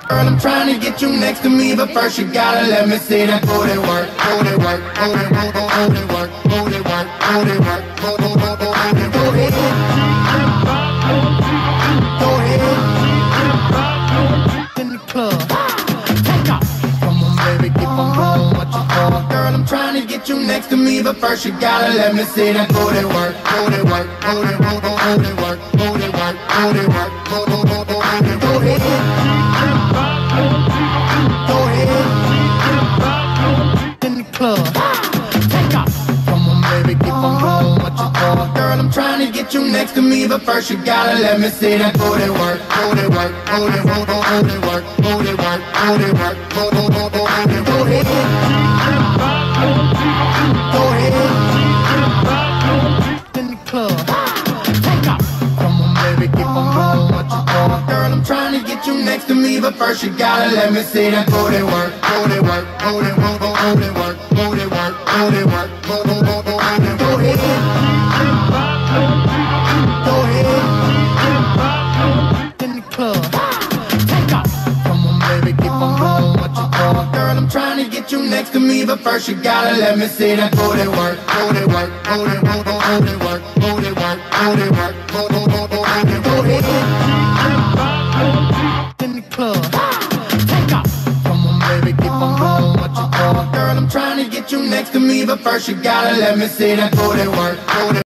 Girl, I'm trying to get you next to me, but first you gotta let me see that booty work, booty work, booty work, booty work, booty work, booty work, booty work, booty work. Go ahead, go ahead. In the club, take off. Come on, baby, keep on going. What you for? Girl, I'm trying to get you next to me, but first you gotta let me see that booty work, booty work, booty work, booty work, booty work, booty work, booty work, booty work. Go ahead. Go ahead, in the club, take off. Come on, baby, keep on going. What you for? Girl, I'm trying to get you next to me, but first you gotta let me see that booty work, booty work, booty work, booty work, booty work, booty work, booty work, booty work. Go ahead, go ahead, in the club, take off. Come on, baby, keep on going. What you for? Girl, I'm trying to get you next to me, but first you gotta let me see that booty work, booty work, booty work, booty work, booty work, booty work, booty work, booty work. Go ahead, go ahead, in the club, take off. Come on, baby, keep on going. What you for? Girl, I'm trying to get you next to me, but first you gotta let me see that booty work, booty work, booty work, booty work, booty work, booty work, booty work, booty work. Go ahead, in the club, take off. Come on, baby, keep on going. What you for? Girl, I'm trying to get you next to me, but first you gotta let me see that booty work, booty.